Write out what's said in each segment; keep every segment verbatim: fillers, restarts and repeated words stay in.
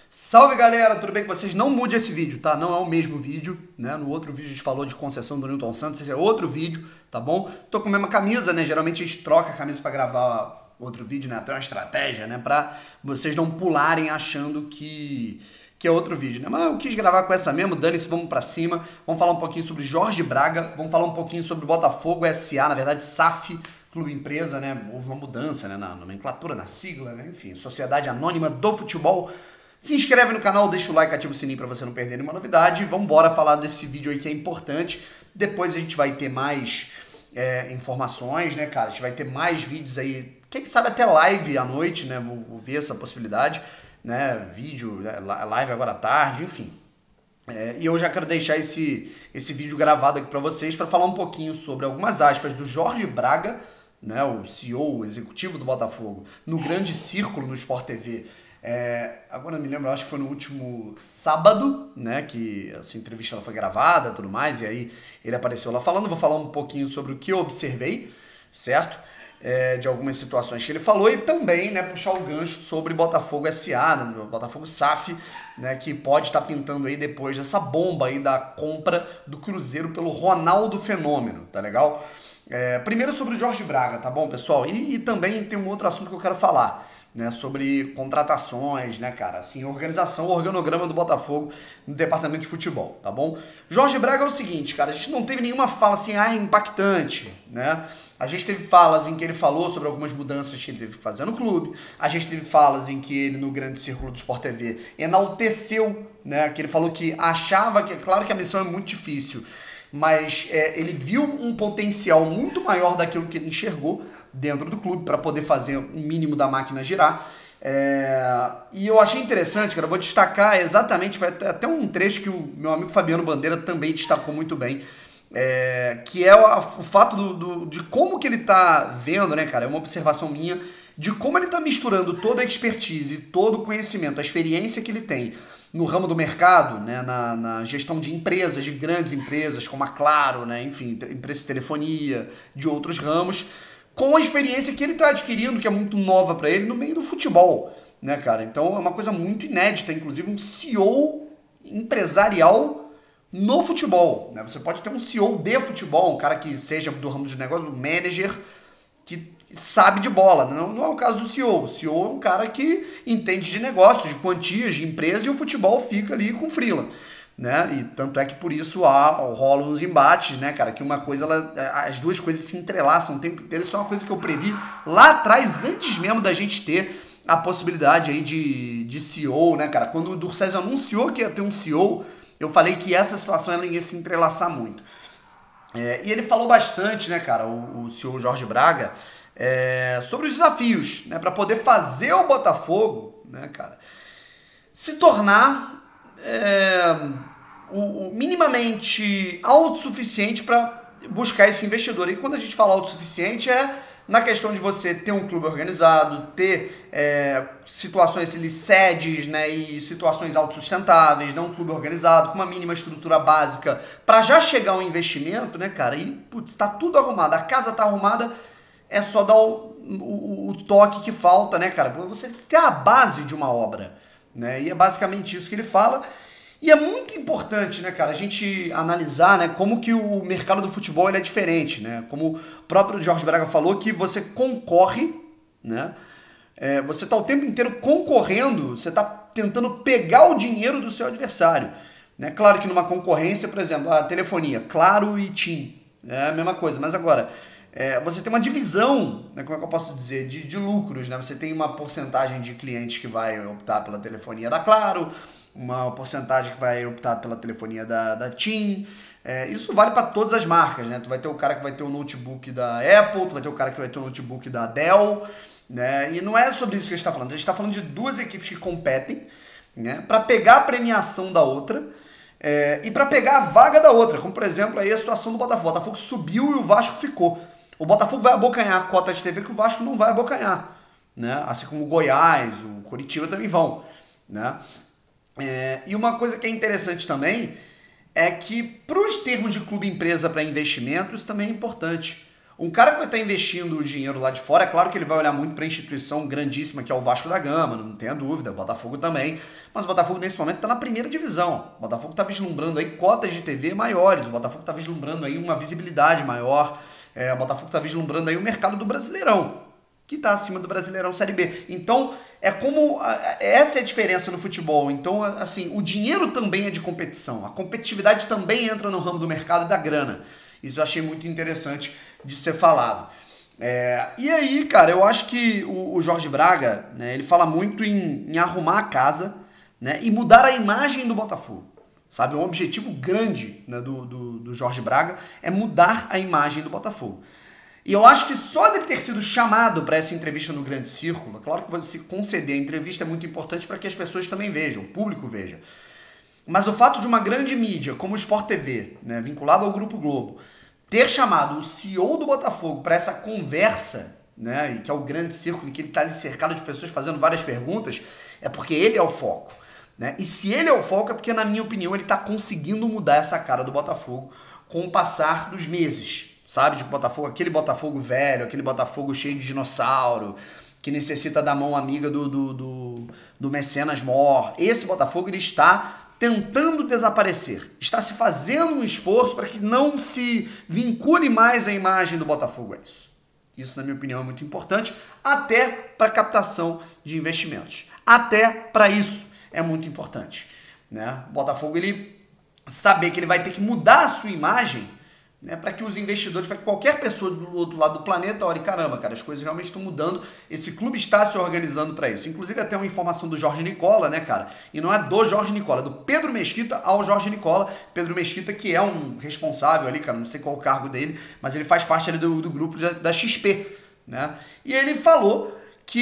Salve galera, tudo bem com vocês? Não mude esse vídeo, tá? Não é o mesmo vídeo, né? No outro vídeo a gente falou de concessão do Newton Santos, esse é outro vídeo, tá bom? Tô com a mesma camisa, né? Geralmente a gente troca a camisa pra gravar outro vídeo, né? Até uma estratégia, né? Pra vocês não pularem achando que, que é outro vídeo, né? Mas eu quis gravar com essa mesmo, dane-se, vamos pra cima. Vamos falar um pouquinho sobre Jorge Braga, vamos falar um pouquinho sobre Botafogo S A, na verdade S A F, Clube Empresa, né? Houve uma mudança, né? Na nomenclatura, na sigla, né? Enfim, Sociedade Anônima do Futebol. Se inscreve no canal, deixa o like, ativa o sininho pra você não perder nenhuma novidade. Vamos embora falar desse vídeo aí que é importante. Depois a gente vai ter mais é, informações, né, cara? A gente vai ter mais vídeos aí, quem sabe até live à noite, né? Vou, vou ver essa possibilidade, né? Vídeo, live agora à tarde, enfim. É, e eu já quero deixar esse, esse vídeo gravado aqui pra vocês para falar um pouquinho sobre algumas aspas do Jorge Braga, né? O C E O, o executivo do Botafogo, no grande círculo no Sport T V. É, agora eu me lembro, eu acho que foi no último sábado, né, que essa entrevista ela foi gravada e tudo mais, e aí ele apareceu lá falando. Vou falar um pouquinho sobre o que eu observei, certo? É, de algumas situações que ele falou e também, né, puxar o gancho sobre Botafogo S A, né, Botafogo S A F, né, que pode estar pintando aí depois dessa bomba aí da compra do Cruzeiro pelo Ronaldo Fenômeno, tá legal? É, primeiro sobre o Jorge Braga, tá bom, pessoal? E, e também tem um outro assunto que eu quero falar, né, sobre contratações, né, cara, assim, organização, organograma do Botafogo no departamento de futebol, tá bom? Jorge Braga é o seguinte, cara, a gente não teve nenhuma fala assim, ah, impactante, né? A gente teve falas em que ele falou sobre algumas mudanças que ele teve que fazer no clube, a gente teve falas em que ele, no grande círculo do Sport T V, enalteceu, né, que ele falou que achava que, claro que a missão é muito difícil, mas é, ele viu um potencial muito maior daquilo que ele enxergou dentro do clube para poder fazer um mínimo da máquina girar. É, e eu achei interessante, cara, eu vou destacar exatamente, vai ter até um trecho que o meu amigo Fabiano Bandeira também destacou muito bem, é, que é o, o fato do, do, de como que ele tá vendo, né, cara, é uma observação minha, de como ele tá misturando toda a expertise, todo o conhecimento, a experiência que ele tem no ramo do mercado, né, na, na gestão de empresas, de grandes empresas, como a Claro, né, enfim, empresa de telefonia, de outros ramos, com a experiência que ele está adquirindo, que é muito nova para ele, no meio do futebol, né, cara? Então é uma coisa muito inédita, inclusive um C E O empresarial no futebol, né? Você pode ter um C E O de futebol, um cara que seja do ramo de negócio, um manager que sabe de bola, não, não é o caso do C E O. O C E O é um cara que entende de negócios, de quantias, de empresa, e o futebol fica ali com freela, né? E tanto é que por isso há, rolam os embates, né, cara? Que uma coisa, ela, as duas coisas se entrelaçam o tempo inteiro. Isso é uma coisa que eu previ lá atrás, antes mesmo da gente ter a possibilidade aí de, de C E O, né, cara? Quando o Durcésio anunciou que ia ter um C E O, eu falei que essa situação ela ia se entrelaçar muito. É, e ele falou bastante, né, cara, o, o C E O Jorge Braga, é, sobre os desafios, né, para poder fazer o Botafogo, né, cara, se tornar É, o, o minimamente autossuficiente para buscar esse investidor. E quando a gente fala autossuficiente é na questão de você ter um clube organizado, ter é, situações, ali, sedes, né, e situações autossustentáveis, não um clube organizado, com uma mínima estrutura básica, para já chegar um investimento, né, cara, e putz, tá tudo arrumado, a casa tá arrumada, é só dar o, o, o toque que falta, né, cara, você ter a base de uma obra. Né? E é basicamente isso que ele fala. E é muito importante, né, cara, a gente analisar, né, como que o mercado do futebol ele é diferente, né? Como o próprio Jorge Braga falou, que você concorre, né? É, você está o tempo inteiro concorrendo, você está tentando pegar o dinheiro do seu adversário. Né? Claro que numa concorrência, por exemplo, a telefonia, Claro e TIM, é a mesma coisa, mas agora É, você tem uma divisão, né, como é que eu posso dizer, de, de lucros, né? Você tem uma porcentagem de clientes que vai optar pela telefonia da Claro, uma porcentagem que vai optar pela telefonia da, da TIM. É, isso vale para todas as marcas, né? Tu vai ter o cara que vai ter o notebook da Apple, tu vai ter o cara que vai ter o notebook da Dell, né? E não é sobre isso que a gente está falando. A gente está falando de duas equipes que competem, né, para pegar a premiação da outra. É, e para pegar a vaga da outra, como por exemplo aí a situação do Botafogo. O Botafogo subiu e o Vasco ficou. O Botafogo vai abocanhar a cota de T V que o Vasco não vai abocanhar, né? Assim como o Goiás, o Coritiba também vão, né? É, e uma coisa que é interessante também é que para os termos de clube empresa para investimentos também é importante. Um cara que vai estar investindo o dinheiro lá de fora, é claro que ele vai olhar muito para a instituição grandíssima que é o Vasco da Gama, não tenha dúvida, o Botafogo também, mas o Botafogo nesse momento está na primeira divisão. O Botafogo está vislumbrando aí cotas de T V maiores, o Botafogo está vislumbrando aí uma visibilidade maior, é, o Botafogo está vislumbrando aí o mercado do Brasileirão, que está acima do Brasileirão Série B. Então, é como... Essa é a diferença no futebol. Então, assim, o dinheiro também é de competição. A competitividade também entra no ramo do mercado e da grana. Isso eu achei muito interessante de ser falado. É, e aí, cara, eu acho que o, o Jorge Braga, né, ele fala muito em, em arrumar a casa, né, e mudar a imagem do Botafogo. Sabe, um objetivo grande, né, do, do, do Jorge Braga é mudar a imagem do Botafogo. E eu acho que só dele ter sido chamado para essa entrevista no Grande Círculo, claro que você conceder a entrevista é muito importante para que as pessoas também vejam, o público veja. Mas o fato de uma grande mídia, como o Sport T V, né, vinculado ao Grupo Globo, ter chamado o C E O do Botafogo para essa conversa, né, que é o Grande Círculo, em que ele está ali cercado de pessoas fazendo várias perguntas, é porque ele é o foco. Né? E se ele é o foco, é porque, na minha opinião, ele está conseguindo mudar essa cara do Botafogo com o passar dos meses. Sabe, de Botafogo, aquele Botafogo velho, aquele Botafogo cheio de dinossauro, que necessita da mão amiga do, do, do, do Mecenas Mor. Esse Botafogo, ele está tentando desaparecer, está se fazendo um esforço para que não se vincule mais a imagem do Botafogo a isso. Isso, na minha opinião, é muito importante, até para captação de investimentos. Até para isso é muito importante. Né? O Botafogo, ele saber que ele vai ter que mudar a sua imagem, né, para que os investidores, para que qualquer pessoa do outro lado do planeta olhe, caramba, cara, as coisas realmente estão mudando, esse clube está se organizando para isso. Inclusive até uma informação do Jorge Nicola, né, cara, e não é do Jorge Nicola, é do Pedro Mesquita ao Jorge Nicola. Pedro Mesquita, que é um responsável ali, cara, não sei qual o cargo dele, mas ele faz parte ali do, do grupo da, da X P, né, e ele falou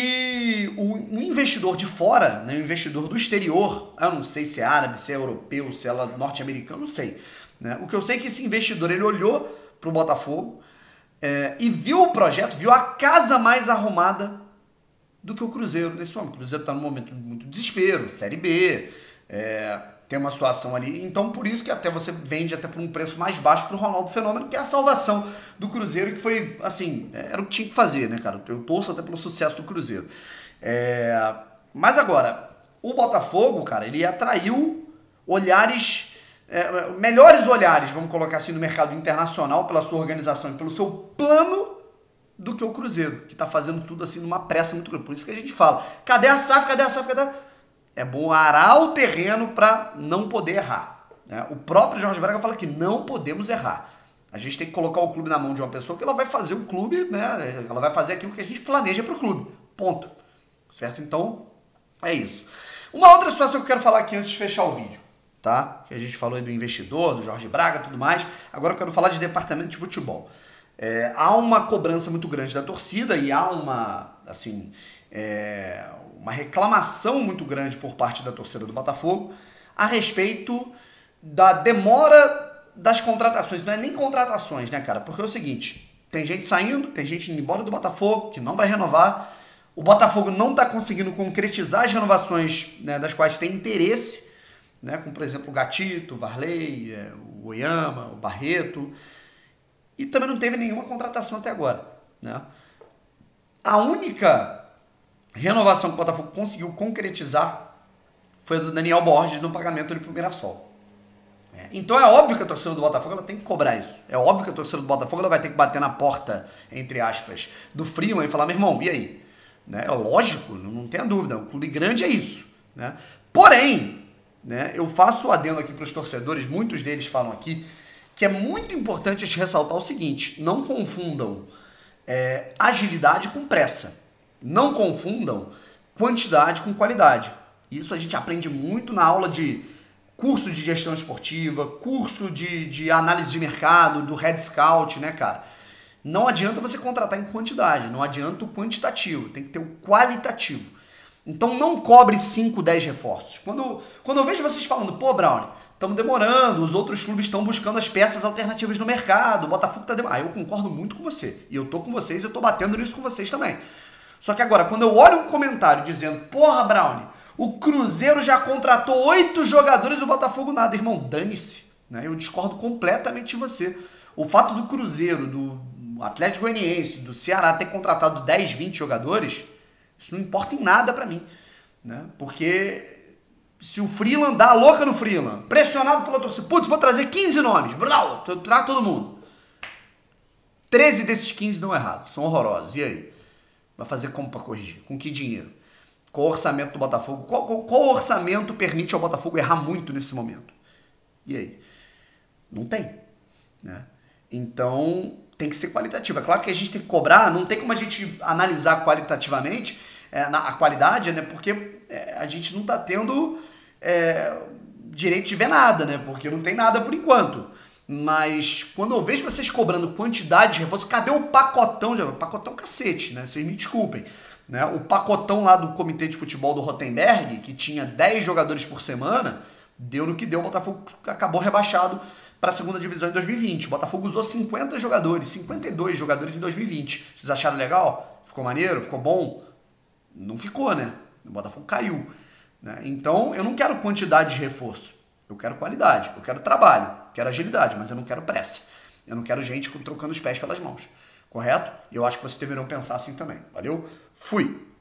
que o, um investidor de fora, né, um investidor do exterior, eu não sei se é árabe, se é europeu, se é norte-americano, não sei. Né? O que eu sei é que esse investidor, ele olhou para o Botafogo é, e viu o projeto, viu a casa mais arrumada do que o Cruzeiro nesse momento. O Cruzeiro está num momento de muito desespero, Série B, é, tem uma situação ali. Então, por isso que até você vende até por um preço mais baixo para o Ronaldo Fenômeno, que é a salvação do Cruzeiro, que foi, assim, era o que tinha que fazer, né, cara? Eu torço até pelo sucesso do Cruzeiro. É, mas agora, o Botafogo, cara, ele atraiu olhares... É, melhores olhares, vamos colocar assim, no mercado internacional pela sua organização e pelo seu plano do que o Cruzeiro, que está fazendo tudo assim numa pressa muito grande. Por isso que a gente fala, cadê a S A F, cadê a S A F, cadê a... É bom arar o terreno para não poder errar. Né? O próprio Jorge Braga fala que não podemos errar. A gente tem que colocar o clube na mão de uma pessoa que ela vai fazer o clube, né? Ela vai fazer aquilo que a gente planeja para o clube. Ponto. Certo? Então, é isso. Uma outra situação que eu quero falar aqui antes de fechar o vídeo. Tá? Que a gente falou aí do investidor, do Jorge Braga, tudo mais. Agora eu quero falar de departamento de futebol. É, há uma cobrança muito grande da torcida e há uma, assim, é, uma reclamação muito grande por parte da torcida do Botafogo a respeito da demora das contratações. Não é nem contratações, né, cara? Porque é o seguinte, tem gente saindo, tem gente indo embora do Botafogo que não vai renovar. O Botafogo não está conseguindo concretizar as renovações, né, das quais tem interesse. Né, como, por exemplo, o Gatito, o Varley, o Oyama, o Barreto. E também não teve nenhuma contratação até agora. Né? A única renovação que o Botafogo conseguiu concretizar foi a do Daniel Borges no pagamento para o Mirassol. Então é óbvio que a torcida do Botafogo ela tem que cobrar isso. É óbvio que a torcida do Botafogo ela vai ter que bater na porta, entre aspas, do Freeman e falar, meu irmão, e aí? Né? É lógico, não tenha dúvida. Um clube grande é isso. Né? Porém... Né? Eu faço o adendo aqui para os torcedores, muitos deles falam aqui, que é muito importante a gente ressaltar o seguinte, não confundam é, agilidade com pressa, não confundam quantidade com qualidade. Isso a gente aprende muito na aula de curso de gestão esportiva, curso de, de análise de mercado, do Red Scout, né, cara? Não adianta você contratar em quantidade, não adianta o quantitativo, tem que ter o qualitativo. Então não cobre cinco, dez reforços. Quando, quando eu vejo vocês falando, pô, Brownie, estamos demorando, os outros clubes estão buscando as peças alternativas no mercado, o Botafogo está demorando. Ah, eu concordo muito com você. E eu tô com vocês, eu tô batendo nisso com vocês também. Só que agora, quando eu olho um comentário dizendo, porra, Brownie, o Cruzeiro já contratou oito jogadores e o Botafogo nada. Irmão, dane-se. Né? Eu discordo completamente de você. O fato do Cruzeiro, do Atlético Goianiense, do Ceará ter contratado dez, vinte jogadores, isso não importa em nada pra mim, né? Porque se o Freeland dá a louca no Freeland, pressionado pela torcida, putz, vou trazer quinze nomes, brau, trago todo mundo. treze desses quinze dão errado, são horrorosos. E aí? Vai fazer como pra corrigir? Com que dinheiro? Qual o orçamento do Botafogo? Qual, qual, qual orçamento permite ao Botafogo errar muito nesse momento? E aí? Não tem, né? Então, tem que ser qualitativo. É claro que a gente tem que cobrar, não tem como a gente analisar qualitativamente é, na, a qualidade, né? Porque é, a gente não está tendo é, direito de ver nada, né? Porque não tem nada por enquanto. Mas quando eu vejo vocês cobrando quantidade de reforço, cadê o pacotão? De, pacotão cacete, né? Vocês me desculpem. Né? O pacotão lá do comitê de futebol do Rotenberg, que tinha dez jogadores por semana, deu no que deu. O Botafogo acabou rebaixado para a segunda divisão em dois mil e vinte. O Botafogo usou cinquenta jogadores, cinquenta e dois jogadores em dois mil e vinte. Vocês acharam legal? Ficou maneiro? Ficou bom? Não ficou, né? O Botafogo caiu. Né? Então, eu não quero quantidade de reforço. Eu quero qualidade, eu quero trabalho, quero agilidade, mas eu não quero pressa. Eu não quero gente trocando os pés pelas mãos. Correto? E eu acho que vocês deveriam pensar assim também. Valeu? Fui!